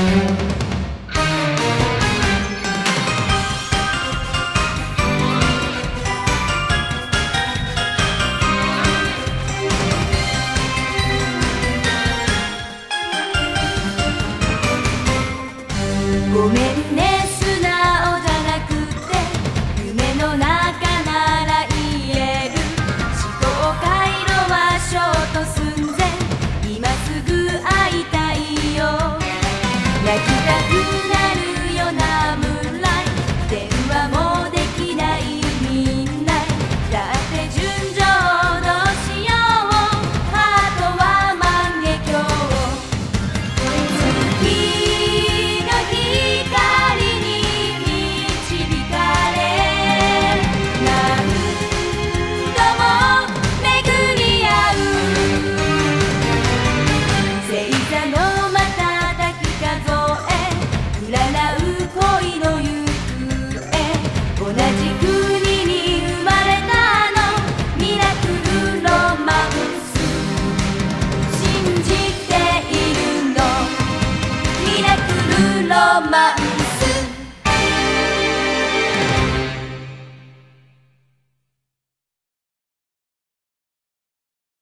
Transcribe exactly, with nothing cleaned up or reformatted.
ごめんね素直じゃなくて夢の中なら言える思考回路はショート寸前今すぐ会いたいよ泣きたくなるようなムーンライト電話もできないみんなだって純情どうしようハートは万華鏡月の光に導かれ何度も巡り合う星座の瞬き数え占う恋の行方同じ国に生まれたのミラクルロマンス信じているのミラクルロマンス